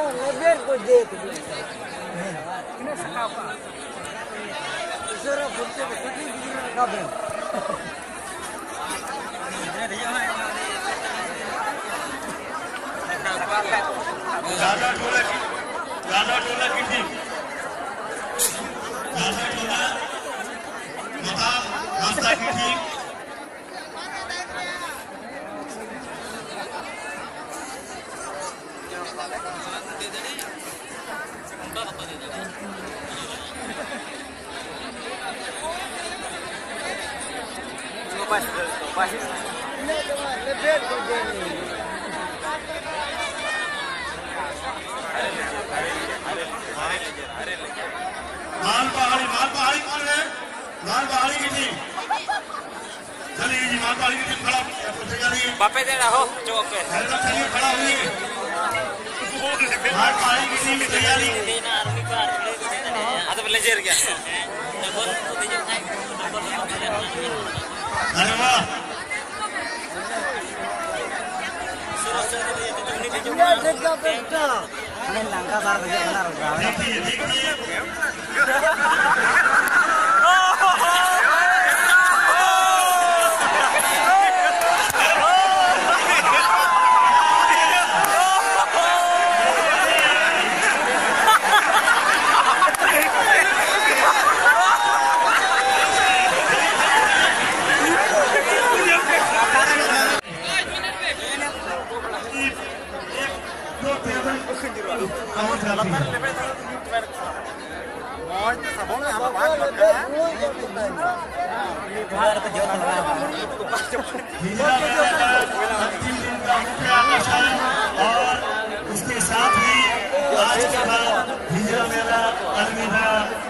Labour को देख इन्हें सकापा जरा बुझते तो कितनी बिजली का बन ज़्यादा टोला की थी ज़्यादा टोला मतलब रास्ता की थी माल पहाड़ी कौन है? माल पहाड़ी की टीम चलिए जी, माल पहाड़ी की टीम खड़ा बापे दे रहा हो चौक पे चलिए खड़ा हुई माल पहाड़ी की टीम की तैयारी अरे वाह लंका सार बजे बना रहा है और उसके साथ ही आज के बाद हिजला मेला अलविदा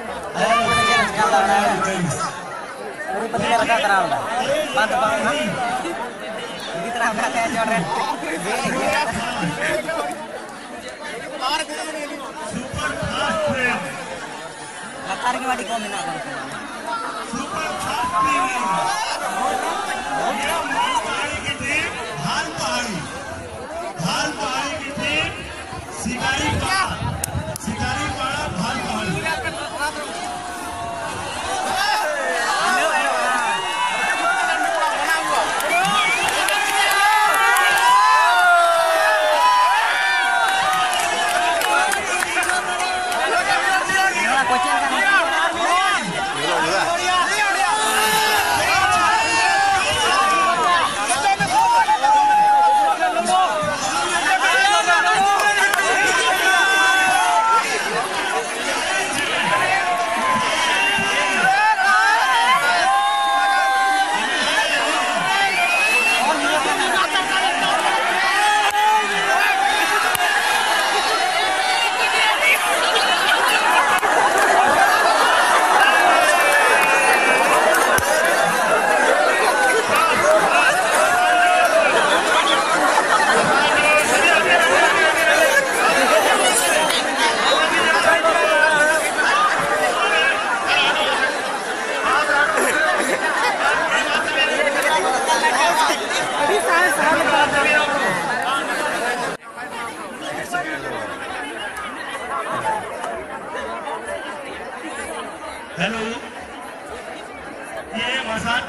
हेलो, ये मसाज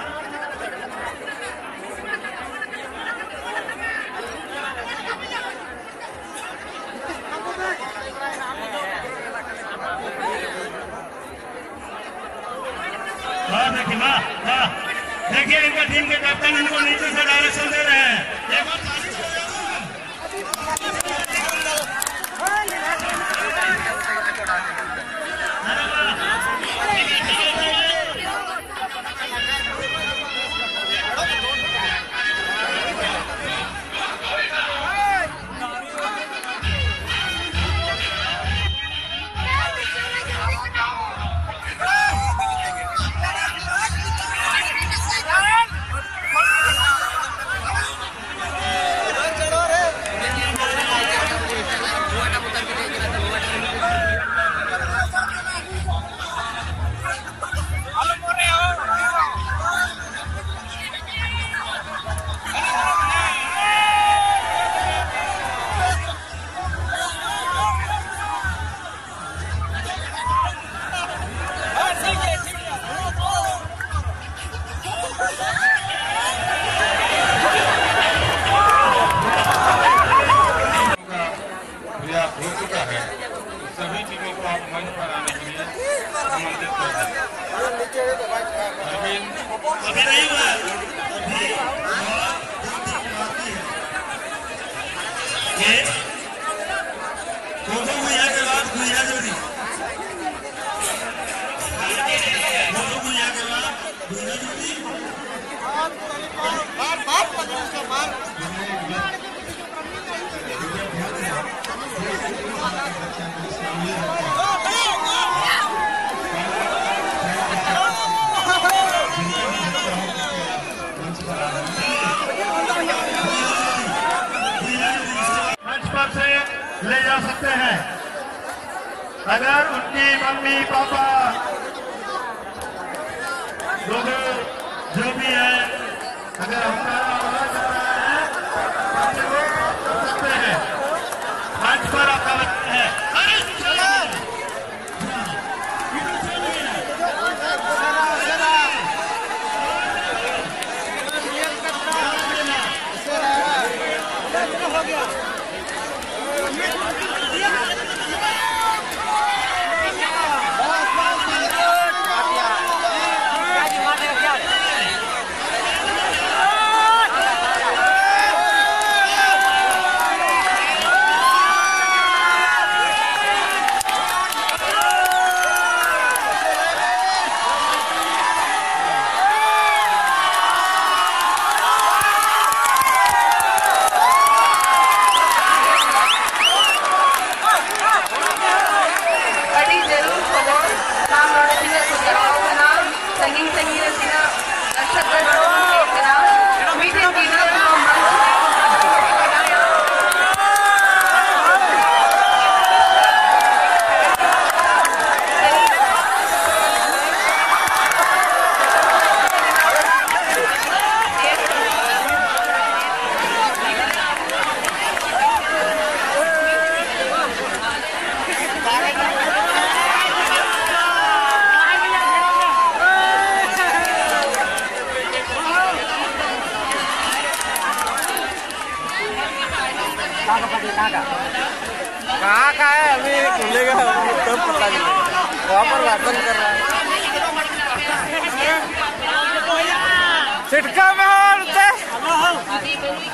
देखिए इनका टीम के कैप्टन इनको नीचे से डायरेक्शन दे रहे हैं। एक बार ये कोको गुइया के बाद गुइया जोड़ी कोको गुइया के बाद गुइया जोड़ी बार उसका बार से ले जा सकते हैं। अगर उनकी मम्मी पापा लोग जो भी है अगर हमारा आवाज आ रहा है तो वो कर सकते हैं। मंच पर आपका है कहाँ का है अभी खुलेगा तब पता नहीं वहाँ पर वार्तन कर रहा है चिटका में